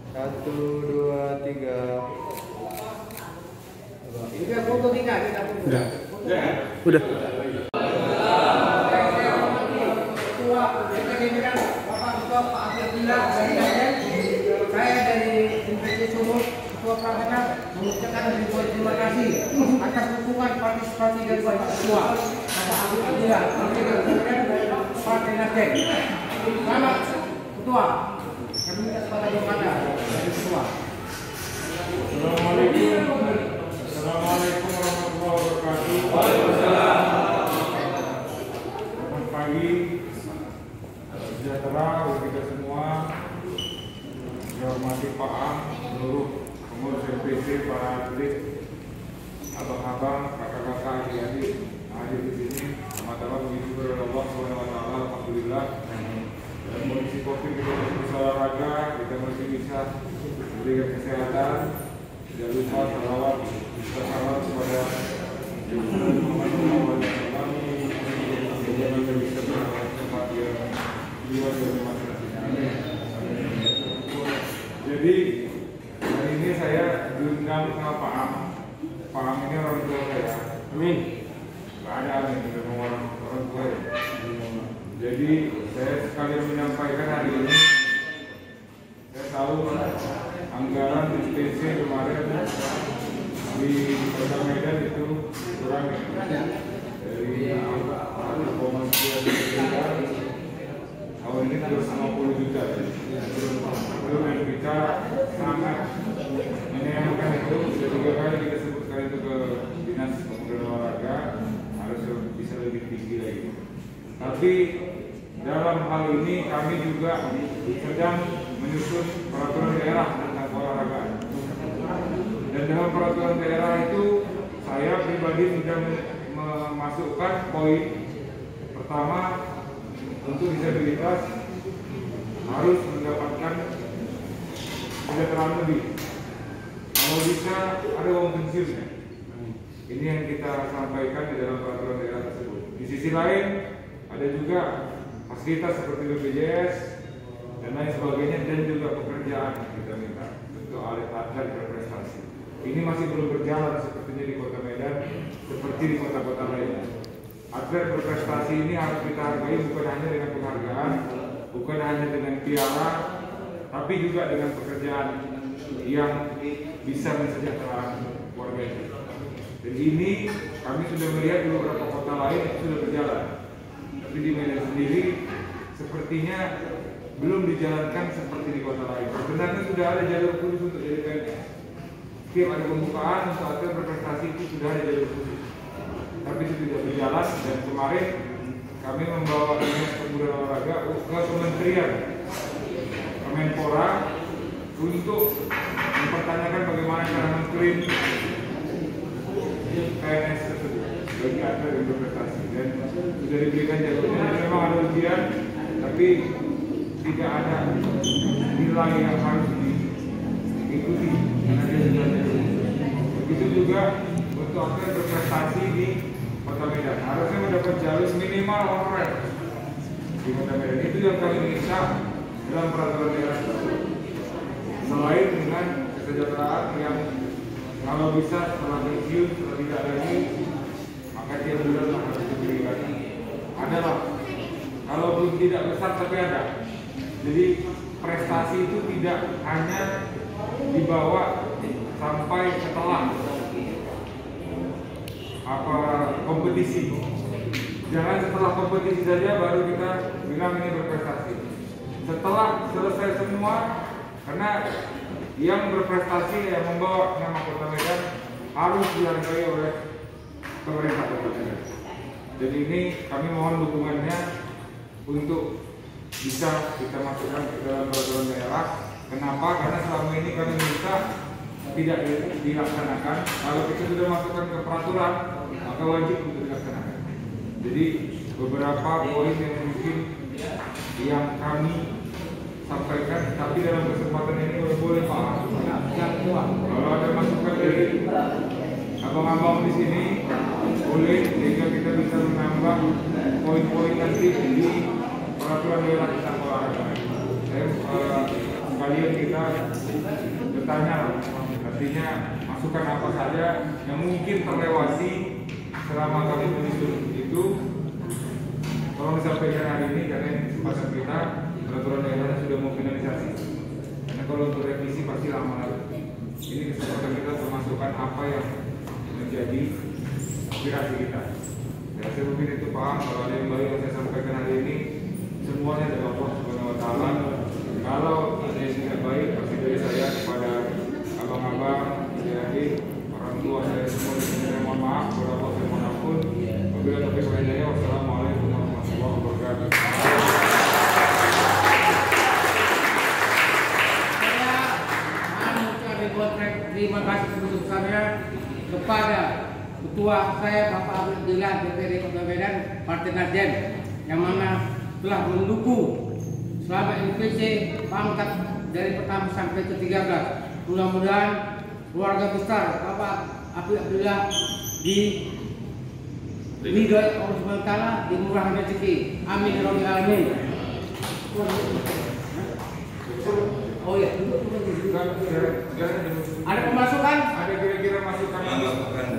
Satu, dua, tiga. Udah foto tiga, kita foto. Udah. Saya dari Inspeksi Sumut, Ketua Pelaksana, mengucapkan terima kasih atas dukungan partisipasi dari Bapak Ketua, Bapak Agus Abdillah, Partai Nasdem. Selamat Ketua. Kami minta sebagai kepada dari Ketua. Assalamualaikum warahmatullahi wabarakatuh. Waalaikumsalam. Selamat pagi, sejahtera bagi kita semua. Saya hormati Pak Am, seluruh pengurus MPC, para atlet, abang-abang, kakak-kakak, adik-adik hadir di sini. Pertama-tama puji syukur kepada Allah SWT, alhamdulillah. Dalam kondisi Covid kita masih bisa olahraga, kita masih bisa memberikan kesehatan. Tidak lupa salawat kita salawat kepada Muhammad SAW. Sehingga kita bisa tempat yang luar dari masing-masing. Jadi hari ini saya diundang sama Pak Am. Pak Am ini orang tua saya. Amin. Gak ada amin dengan orang tua ya. Jadi saya sekalian menyampaikan hari ini. Saya tahu anggaran SPC kemarin di Kota Medan itu kurang dari 1,2 miliar. Tahun ini 250 juta. Itu yang kita sangat menyayangkan itu. Sudah 3 kali kita sebutkan itu ke Dinas Pemuda dan Olahraga, harus bisa lebih tinggi lagi. Tapi dalam hal ini kami juga sedang menyusun peraturan daerah tentang olahraga. Dan dalam peraturan daerah itu saya pribadi sudah memasukkan poin pertama, untuk disabilitas harus mendapatkan kesejahteraan lebih. Kalau bisa ada uang pensiunnya. Ini yang kita sampaikan di dalam peraturan daerah tersebut. Di sisi lain ada juga fasilitas seperti BPJS dan lain sebagainya, dan juga pekerjaan kita minta untuk atlet berprestasi. Ini masih belum berjalan sepertinya di Kota Medan seperti di kota-kota lainnya. Atlet berprestasi ini harus kita hargai bukan hanya dengan penghargaan, bukan hanya dengan piala, tapi juga dengan pekerjaan yang bisa mensejahterakan warga itu. Dan ini kami sudah melihat di beberapa kota lain itu sudah berjalan. Tapi di Medan sendiri sepertinya belum dijalankan seperti di kota lain. Sebenarnya sudah ada jalur khusus untuk jadi PNS. Setiap ada pembukaan untuk atlet berprestasi itu sudah ada jalur khusus. Tapi itu tidak berjalan, dan kemarin kami membawa Dinas Pemuda dan Olahraga ke Kementerian Kemenpora untuk mempertanyakan bagaimana cara mengklaim PNS tersebut bagi atlet yang berprestasi, dan sudah diberikan jalurnya. Jadi memang ada ujian, tapi tidak ada nilai yang harus diikuti karena dia sudah jalur. Begitu juga untuk atlet berprestasi di Kota Medan harusnya mendapat jalur minimal honorer di Kota Medan. Itu yang kami minta dalam peraturan daerah tersebut. Selain dengan kesejahteraan yang kalau bisa setelah pensiun, setelah tidak lagi, maka tiap bulan harus diberikan. Adalah kalaupun tidak besar tapi ada. Jadi prestasi itu tidak hanya dibawa sampai setelah kompetisi. Jangan setelah kompetisi saja baru kita bilang ini berprestasi. Setelah selesai semua, karena yang berprestasi yang membawa nama Kota Medan harus dihargai oleh pemerintah Kota Medan. Jadi ini kami mohon dukungannya untuk bisa kita masukkan ke dalam peraturan daerah. Kenapa? Karena selama ini kami minta tidak dilaksanakan. Kalau kita sudah masukkan ke peraturan, maka wajib untuk dilaksanakan. Jadi beberapa poin yang mungkin yang kami sampaikan, tapi dalam kesempatan ini boleh Pak, kalau ada masukan dari abang-abang di sini boleh, sehingga kita bisa menambah poin-poin nanti di peraturan daerah tentang olahraga. Saya klien kita bertanya, artinya masukan apa saja yang mungkin terlewati selama kami menyusun itu, tolong disampaikan hari ini karena ini kesempatan kita. Peraturan daerah sudah mau finalisasi. Karena kalau untuk revisi pasti lama lagi. Ini kesempatan kita memasukkan apa yang menjadi aspirasi kita. Ya, saya mungkin itu paham kalau ada yang baik yang saya sampaikan hari ini, semuanya dari Allah Subhanahu Wa Taala. Kalau ada yang tidak baik, pasti dari saya kepada abang-abang, adik-adik, orang tua saya semua di sini. Saya mohon maaf, kepada Allah saya mohon ampun. Wabillahi taufiq wal hidayah. Wassalamualaikum warahmatullahi wabarakatuh. Terima kasih sebesar-besarnya kepada ketua saya Bapak Abdul Dilan DPRD Kota Medan Partai Nasdem yang mana telah mendukung selama NPC pangkat dari pertama sampai ke-13. Mudah-mudahan keluarga besar Bapak Abdullah diridhoi Allah Subhanahu wa taala, dimurahkan rezeki. Amin ya rabbal alamin. Oh ya, ada pemasukan? Ada kira-kira masukan?